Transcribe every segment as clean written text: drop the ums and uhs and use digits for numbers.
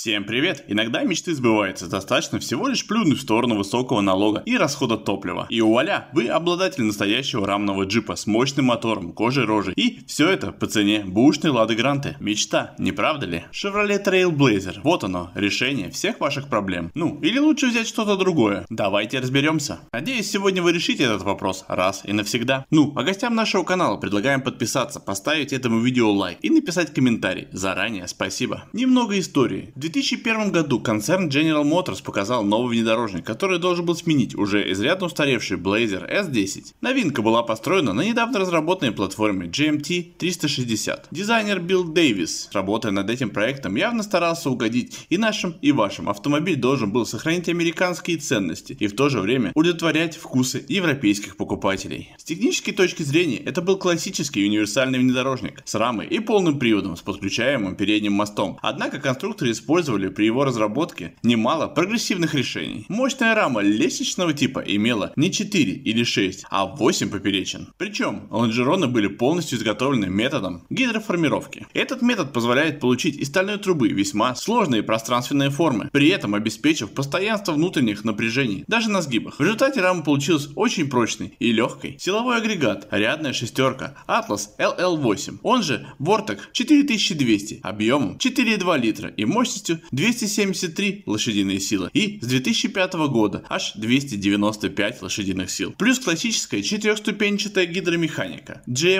Всем привет! Иногда мечты сбываются, достаточно всего лишь плюнуть в сторону высокого налога и расхода топлива. И вуаля, вы обладатель настоящего рамного джипа с мощным мотором, кожей рожей. И все это по цене бэушной Лады Гранты. Мечта, не правда ли? Chevrolet Trailblazer. Вот оно, решение всех ваших проблем. Ну, или лучше взять что-то другое. Давайте разберемся. Надеюсь, сегодня вы решите этот вопрос раз и навсегда. Ну, а гостям нашего канала предлагаем подписаться, поставить этому видео лайк и написать комментарий. Заранее спасибо. Немного истории. В 2001 году концерн General Motors показал новый внедорожник, который должен был сменить уже изрядно устаревший Blazer S10. Новинка была построена на недавно разработанной платформе GMT 360. Дизайнер Билл Дэвис, работая над этим проектом, явно старался угодить и нашим, и вашим. Автомобиль должен был сохранить американские ценности и в то же время удовлетворять вкусы европейских покупателей. С технической точки зрения это был классический универсальный внедорожник с рамой и полным приводом с подключаемым передним мостом. Однако конструкторы использовали при его разработке немало прогрессивных решений. Мощная рама лестничного типа имела не 4 или 6, а 8 поперечин. Причем лонжероны были полностью изготовлены методом гидроформировки. Этот метод позволяет получить из стальной трубы весьма сложные пространственные формы, при этом обеспечив постоянство внутренних напряжений, даже на сгибах. В результате рама получилась очень прочной и легкой. Силовой агрегат, рядная шестерка, Atlas LL8, он же Vortec 4200, объемом 4,2 литра и мощностью 273 лошадиные силы, и с 2005 года аж 295 лошадиных сил. Плюс классическая четырехступенчатая гидромеханика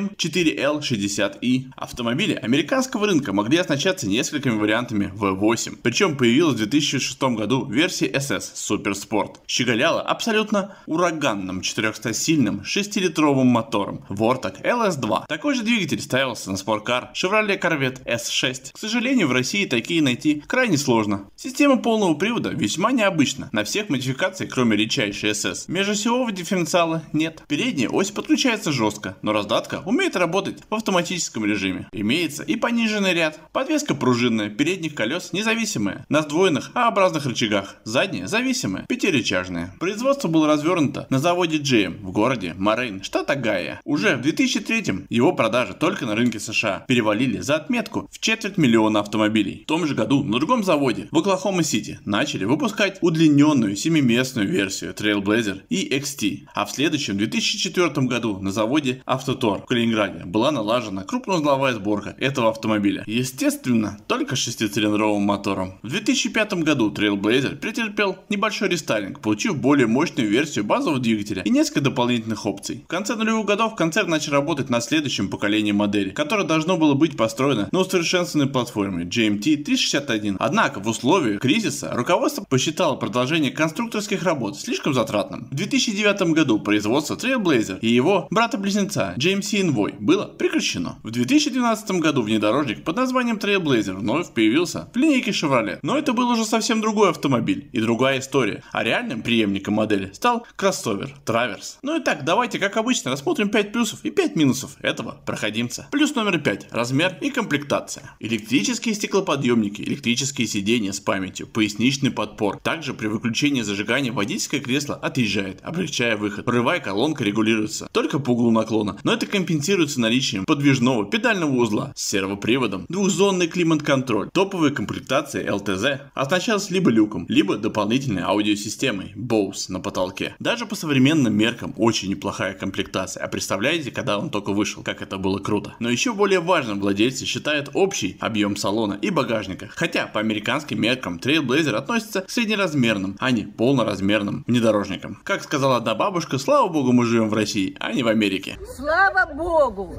GM4L60i. Автомобили американского рынка могли оснащаться несколькими вариантами V8, причем появилась в 2006 году версия SS Super Sport. Щеголяла абсолютно ураганным 400-сильным 6-литровым мотором Vortec LS2. Такой же двигатель ставился на спорткар Chevrolet Corvette S6. К сожалению, в России такие найти крайне сложно. Система полного привода весьма необычна. На всех модификациях, кроме редчайшей SS, межосевого дифференциала нет. Передняя ось подключается жестко, но раздатка умеет работать в автоматическом режиме. Имеется и пониженный ряд. Подвеска пружинная, передних колес независимая, на сдвоенных А-образных рычагах. Задняя зависимая, пятирычажная. Производство было развернуто на заводе GM в городе Морейн, штат Огайо. Уже в 2003 его продажи только на рынке США перевалили за отметку в 250 000 автомобилей. В том же году на другом заводе в Оклахома-Сити начали выпускать удлиненную 7-местную версию Trailblazer и XT, а в следующем 2004 году на заводе Автотор в Калининграде была налажена крупноузловая сборка этого автомобиля. Естественно, только с 6-цилиндровым мотором. В 2005 году Trailblazer претерпел небольшой рестайлинг, получив более мощную версию базового двигателя и несколько дополнительных опций. В конце нулевых годов концерн начал работать над следующим поколением модели, которое должно было быть построено на усовершенствованной платформе GMT 361. Однако в условиях кризиса руководство посчитало продолжение конструкторских работ слишком затратным. В 2009 году производство Trailblazer и его брата-близнеца GMC Envoy было прекращено. В 2012 году внедорожник под названием Trailblazer вновь появился в линейке Chevrolet. Но это был уже совсем другой автомобиль и другая история. А реальным преемником модели стал кроссовер Traverse. Ну и так, давайте как обычно рассмотрим 5 плюсов и 5 минусов этого проходимца. Плюс номер 5. Размер и комплектация. Электрические стеклоподъемники, электрические сиденья с памятью, поясничный подпор. Также при выключении зажигания водительское кресло отъезжает, облегчая выход. Рулевая колонка регулируется только по углу наклона, но это компенсируется наличием подвижного педального узла с сервоприводом, двухзонный климат-контроль. Топовая комплектация LTZ оснащалась либо люком, либо дополнительной аудиосистемой Bose на потолке. Даже по современным меркам очень неплохая комплектация. А представляете, когда он только вышел, как это было круто. Но еще более важным владельцы считают общий объем салона и багажника. Хотя по американским меркам Trailblazer относится к среднеразмерным, а не полноразмерным внедорожникам. Как сказала одна бабушка, слава богу, мы живем в России, а не в Америке. Слава богу,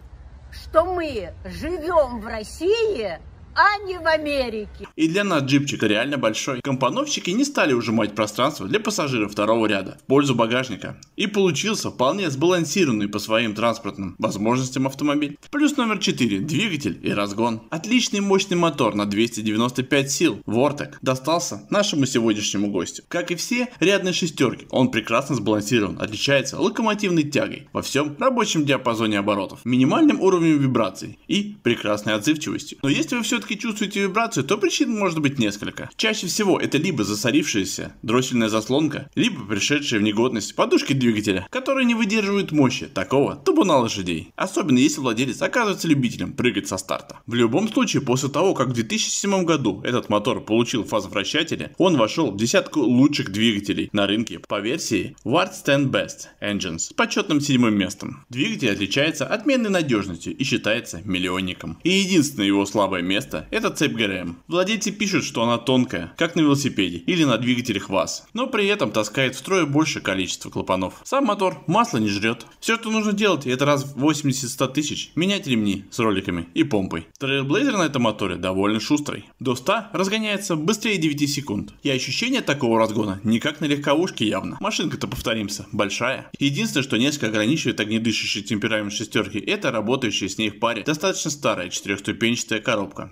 что мы живем в России, а не в Америке. И для нас джипчик реально большой. Компоновщики не стали ужимать пространство для пассажиров второго ряда в пользу багажника. И получился вполне сбалансированный по своим транспортным возможностям автомобиль. Плюс номер 4. Двигатель и разгон. Отличный мощный мотор на 295 сил Vortec достался нашему сегодняшнему гостю. Как и все рядные шестерки, он прекрасно сбалансирован, отличается локомотивной тягой во всем рабочем диапазоне оборотов, минимальным уровнем вибраций и прекрасной отзывчивостью. Но если вы все все-таки чувствуете вибрацию, то причин может быть несколько. Чаще всего это либо засорившаяся дроссельная заслонка, либо пришедшая в негодность подушки двигателя, которые не выдерживают мощи такого табуна лошадей. Особенно если владелец оказывается любителем прыгать со старта. В любом случае, после того, как в 2007 году этот мотор получил фазовращатели, он вошел в десятку лучших двигателей на рынке по версии World's 10 Best Engines с почетным 7 местом. Двигатель отличается отменной надежностью и считается миллионником. И единственное его слабое место – это цепь ГРМ. Владельцы пишут, что она тонкая, как на велосипеде или на двигателях ВАЗ, но при этом таскает втрое большее количество клапанов. Сам мотор масло не жрет. Все, что нужно делать, это раз в 80-100 тысяч менять ремни с роликами и помпой. Trailblazer на этом моторе довольно шустрый. До 100 разгоняется быстрее 9 секунд. И ощущение такого разгона не как на легковушке явно. Машинка-то, повторимся, большая. Единственное, что несколько ограничивает огнедышащий темперамент шестерки, это работающая с ней в паре достаточно старая четырехступенчатая коробка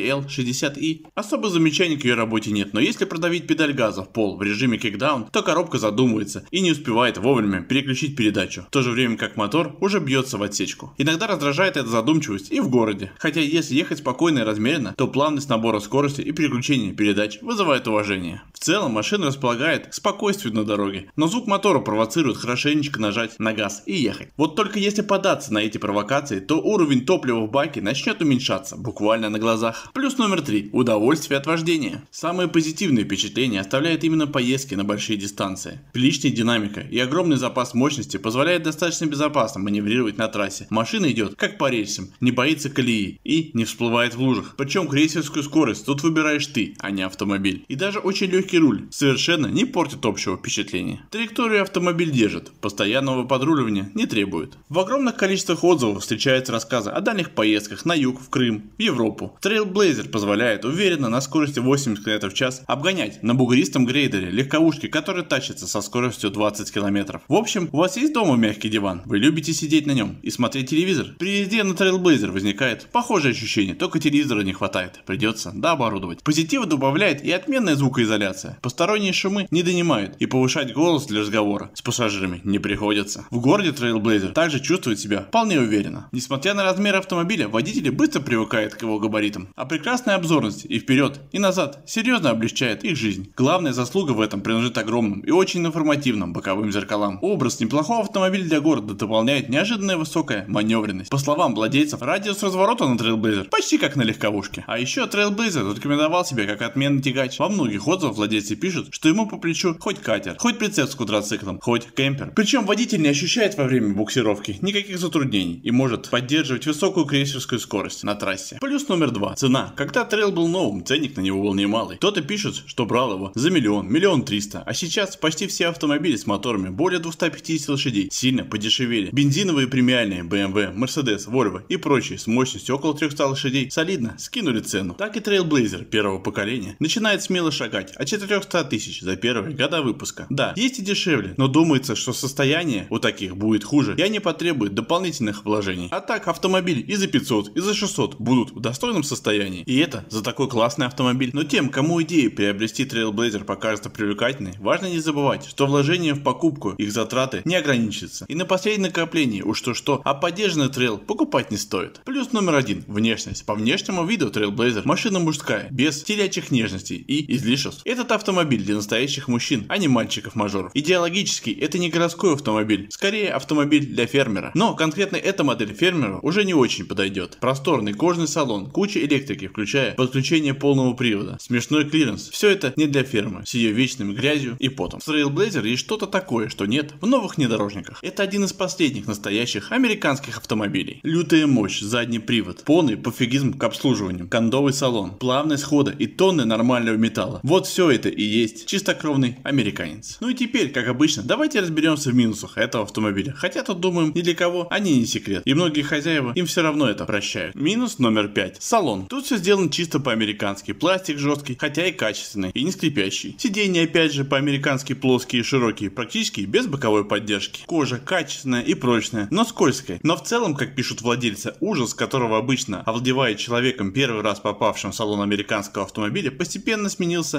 4L60i. Особо замечаний к ее работе нет, но если продавить педаль газа в пол в режиме кикдаун, то коробка задумывается и не успевает вовремя переключить передачу, в то же время как мотор уже бьется в отсечку. Иногда раздражает эта задумчивость и в городе, хотя если ехать спокойно и размеренно, то плавность набора скорости и переключения передач вызывает уважение. В целом машина располагает к спокойствию на дороге, но звук мотора провоцирует хорошенечко нажать на газ и ехать. Вот только если податься на эти провокации, то уровень топлива в баке начнет уменьшаться буквально на глазах. Плюс номер 3. Удовольствие от вождения. Самые позитивные впечатления оставляют именно поездки на большие дистанции. Приличная динамика и огромный запас мощности позволяет достаточно безопасно маневрировать на трассе. Машина идет как по рельсам, не боится колеи и не всплывает в лужах. Причем крейсерскую скорость тут выбираешь ты, а не автомобиль. И даже очень легкий руль совершенно не портит общего впечатления. Траекторию автомобиль держит, постоянного подруливания не требует. В огромных количествах отзывов встречаются рассказы о дальних поездках на юг, в Крым, в Европу. Trailblazer позволяет уверенно на скорости 80 км в час обгонять на бугристом грейдере легковушки, которые тащатся со скоростью 20 км. В общем, у вас есть дома мягкий диван, вы любите сидеть на нем и смотреть телевизор? При езде на Trailblazer возникает похожее ощущение, только телевизора не хватает, придется дооборудовать. Позитива добавляет и отменная звукоизоляция. Посторонние шумы не донимают и повышать голос для разговора с пассажирами не приходится. В городе Trailblazer также чувствует себя вполне уверенно. Несмотря на размер автомобиля, водители быстро привыкают к его габаритам, а прекрасная обзорность и вперед, и назад серьезно облегчает их жизнь. Главная заслуга в этом принадлежит огромным и очень информативным боковым зеркалам. Образ неплохого автомобиля для города дополняет неожиданная высокая маневренность. По словам владельцев, радиус разворота на Trailblazer почти как на легковушке. А еще Trailblazer зарекомендовал себя как отменный тягач. Во многих отзывах владельцы пишут, что ему по плечу хоть катер, хоть прицеп с квадроциклом, хоть кемпер. Причем водитель не ощущает во время буксировки никаких затруднений и может поддерживать высокую крейсерскую скорость на трассе. Плюс номер 2. Цена. Когда Trail был новым, ценник на него был немалый. Кто-то пишет, что брал его за миллион 300, а сейчас почти все автомобили с моторами более 250 лошадей сильно подешевели. Бензиновые премиальные BMW, Mercedes, Volvo и прочие с мощностью около 300 лошадей солидно скинули цену. Так и Trailblazer первого поколения начинает смело шагать от 400 тысяч за первые года выпуска. Да, есть и дешевле, но думается, что состояние у таких будет хуже и они потребуют дополнительных вложений. А так автомобиль и за 500, и за 600 будут в достойном состоянии. И это за такой классный автомобиль. Но тем, кому идея приобрести Trailblazer покажется привлекательной, важно не забывать, что вложение в покупку их затраты не ограничится. И на последнее накопление уж что-что, а поддержанный трейл покупать не стоит. Плюс номер 1. Внешность. По внешнему виду Trailblazer машина мужская, без телячьих нежностей и излишеств. Этот автомобиль для настоящих мужчин, а не мальчиков-мажоров. Идеологически это не городской автомобиль, скорее автомобиль для фермера. Но конкретно эта модель фермеру уже не очень подойдет. Просторный кожаный салон, куча электрики, включая подключение полного привода, смешной клиренс. Все это не для фермы, с ее вечной грязью и потом. В Trailblazer есть что-то такое, что нет в новых внедорожниках. Это один из последних настоящих американских автомобилей. Лютая мощь, задний привод, полный пофигизм к обслуживанию, кондовый салон, плавность хода и тонны нормального металла. Вот все это и есть чистокровный американец. Ну и теперь, как обычно, давайте разберемся в минусах этого автомобиля. Хотя тут, думаем, ни для кого они не секрет. И многие хозяева им все равно это прощают. Минус номер 5. Салон. Тут все сделано чисто по-американски. Пластик жесткий, хотя и качественный, и не скрипящий. Сиденья опять же по-американски плоские и широкие, практически без боковой поддержки. Кожа качественная и прочная, но скользкая. Но в целом, как пишут владельцы, ужас, которого обычно овладевает человеком первый раз попавшим в салон американского автомобиля, постепенно сменился на положительный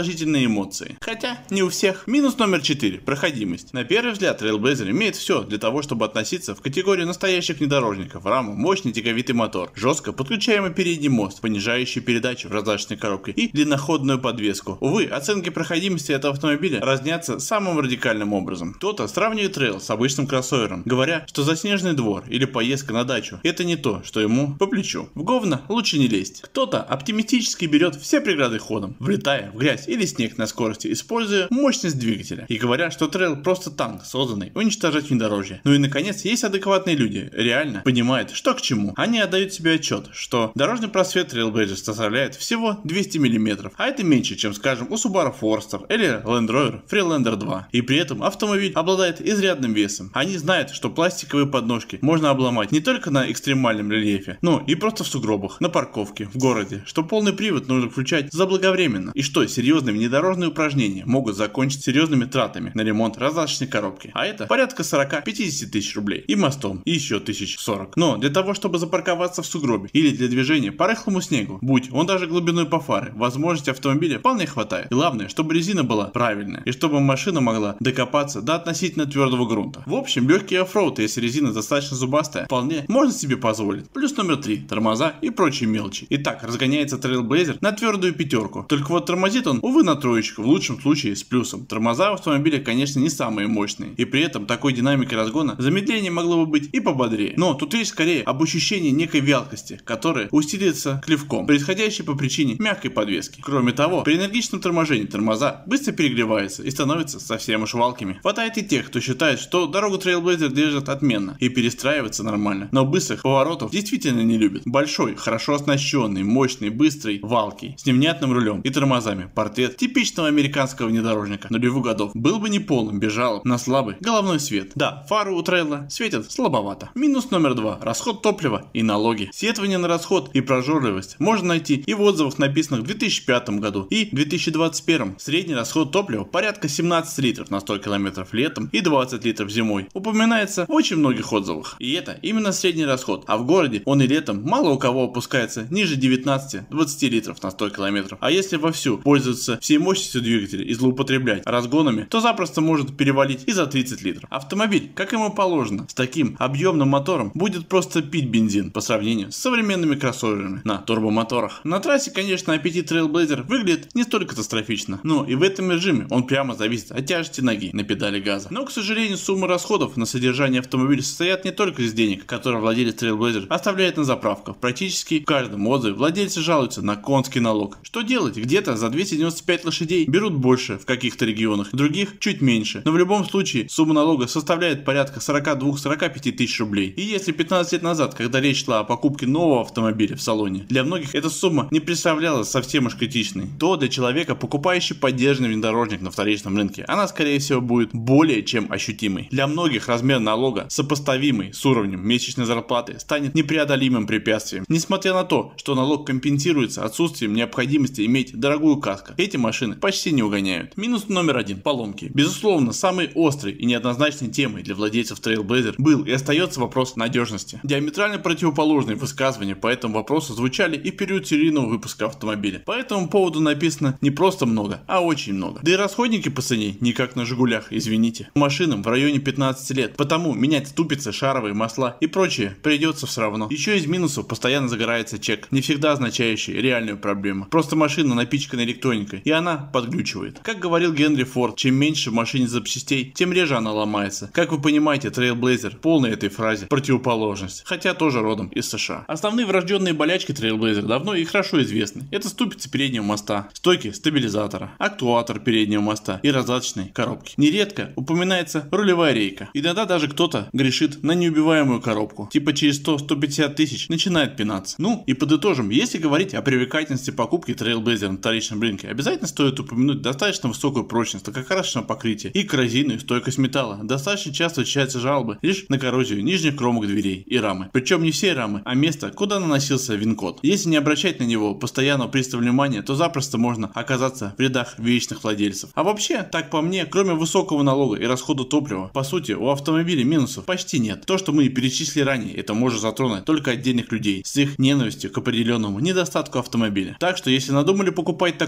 положительные эмоции. Хотя не у всех. Минус номер 4. Проходимость. На первый взгляд Trailblazer имеет все для того, чтобы относиться в категорию настоящих внедорожников. Рама, мощный тяговитый мотор, жестко подключаемый передний мост, понижающий передачи в раздаточной коробке и длинноходную подвеску. Увы, оценки проходимости этого автомобиля разнятся самым радикальным образом. Кто-то сравнивает трейл с обычным кроссовером, говоря, что заснеженный двор или поездка на дачу это не то, что ему по плечу. В говно лучше не лезть. Кто-то оптимистически берет все преграды ходом, влетая в грязь или снег на скорости, используя мощность двигателя. И говорят, что трейл просто танк, созданный уничтожать внедорожье. Ну и наконец, есть адекватные люди, реально понимают, что к чему. Они отдают себе отчет, что дорожный просвет Trailblazer составляет всего 200 мм, а это меньше, чем, скажем, у Subaru Forester или Land Rover Freelander 2. И при этом автомобиль обладает изрядным весом. Они знают, что пластиковые подножки можно обломать не только на экстремальном рельефе, но и просто в сугробах, на парковке, в городе, что полный привод нужно включать заблаговременно, и что серьезные внедорожные упражнения могут закончиться серьезными тратами на ремонт раздаточной коробки, а это порядка 40-50 тысяч рублей, и мостом, и еще 1040. Но для того, чтобы запарковаться в сугробе или для движения по рыхлому снегу, будь он даже глубиной по фары, возможности автомобиля вполне хватает. Главное, чтобы резина была правильная, и чтобы машина могла докопаться до относительно твердого грунта. В общем, легкий оффроуд, если резина достаточно зубастая, вполне можно себе позволить. Плюс номер 3. Тормоза и прочие мелочи. Итак, разгоняется Trailblazer на твердую пятерку. Только вот тормозит он, увы, на троечку, в лучшем случае с плюсом. Тормоза у автомобиля, конечно, не самые мощные. И при этом такой динамикой разгона замедление могло бы быть и пободрее. Но тут речь скорее об ощущении некой вялкости, которая усиливается клевком, происходящей по причине мягкой подвески. Кроме того, при энергичном торможении тормоза быстро перегреваются и становятся совсем уж валкими. Хватает и тех, кто считает, что дорогу Trailblazer держат отменно и перестраивается нормально, но быстрых поворотов действительно не любит. Большой, хорошо оснащенный, мощный, быстрый, валкий, с невнятным рулем и тормозами. Портрет типичного американского внедорожника нулевых годов. Был бы неполным без жалоб на слабый головной свет. Да, фары у трейла светят слабовато. Минус номер 2. Расход топлива и налоги. Сетование на расход и прожорливость можно найти и в отзывах, написанных в 2005 году и 2021. Средний расход топлива порядка 17 литров на 100 км летом и 20 литров зимой. Упоминается в очень многих отзывах. И это именно средний расход. А в городе он и летом мало у кого опускается ниже 19-20 литров на 100 км. А если вовсю пользоваться всей мощностью двигателя и злоупотреблять разгонами, то запросто может перевалить и за 30 литров. Автомобиль, как ему положено, с таким объемным мотором будет просто пить бензин по сравнению с современными кроссоверами на турбомоторах. На трассе, конечно, аппетит Trailblazer выглядит не столь катастрофично, но и в этом режиме он прямо зависит от тяжести ноги на педали газа. Но, к сожалению, суммы расходов на содержание автомобиля состоят не только из денег, которые владелец Trailblazer оставляет на заправках. Практически в каждом отзыве владельцы жалуются на конский налог. Что делать? Где-то за 295 лошадей берут больше в каких-то регионах, в других чуть меньше. Но в любом случае сумма налога составляет порядка 42-45 тысяч рублей. И если 15 лет назад, когда речь шла о покупке нового автомобиля в салоне, для многих эта сумма не представлялась совсем уж критичной, то для человека, покупающего поддержанный внедорожник на вторичном рынке, она скорее всего будет более чем ощутимой. Для многих размер налога, сопоставимый с уровнем месячной зарплаты, станет непреодолимым препятствием. Несмотря на то, что налог компенсируется отсутствием необходимости иметь дорогую каско, эти машины почти не угоняют. Минус номер 1. Поломки. Безусловно, самой острой и неоднозначной темой для владельцев Trailblazer был и остается вопрос надежности. Диаметрально противоположные высказывания по этому вопросу звучали и в период серийного выпуска автомобиля. По этому поводу написано не просто много, а очень много. Да и расходники по цене не как на Жигулях, извините. Машинам в районе 15 лет, потому менять ступицы, шаровые масла и прочее придется все равно. Еще из минусов постоянно загорается чек, не всегда означающий реальную проблему. Просто машина напичкана электроникой, и она подглючивает. Как говорил Генри Форд, чем меньше в машине запчастей, тем реже она ломается. Как вы понимаете, Trailblazer полной этой фразе противоположность, хотя тоже родом из США. Основные врожденные болячки Trailblazer давно и хорошо известны. Это ступицы переднего моста, стойки стабилизатора, актуатор переднего моста и раздаточной коробки. Нередко упоминается рулевая рейка. Иногда даже кто-то грешит на неубиваемую коробку. Типа через 100-150 тысяч начинает пинаться. Ну и подытожим, если говорить о привлекательности покупки Trailblazer на вторичном рынке, обязательно стоит упомянуть достаточно высокую прочность лакокрасочного покрытия и коррозийную стойкость металла. Достаточно часто встречаются жалобы лишь на коррозию нижних кромок дверей и рамы. Причем не все рамы, а место, куда наносился вин-код. Если не обращать на него постоянного пристава внимания, то запросто можно оказаться в рядах вечных владельцев. А вообще, так по мне, кроме высокого налога и расхода топлива, по сути, у автомобиля минусов почти нет. То, что мы перечислили ранее, это может затронуть только отдельных людей с их ненавистью к определенному недостатку автомобиля. Так что, если надумали покупать такой автомобиль,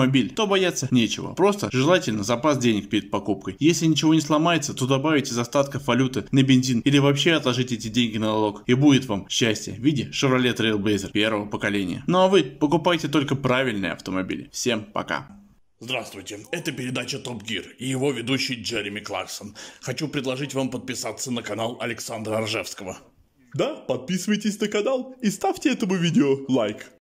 автомобиль, то бояться нечего. Просто желательно запас денег перед покупкой. Если ничего не сломается, то добавите из остатков валюты на бензин или вообще отложите эти деньги на налог. И будет вам счастье в виде Chevrolet Trailblazer первого поколения. Ну а вы покупайте только правильные автомобили. Всем пока. Здравствуйте, это передача Топ Гир и его ведущий Джереми Кларксон. Хочу предложить вам подписаться на канал Александра Ржевского. Да, подписывайтесь на канал и ставьте этому видео лайк.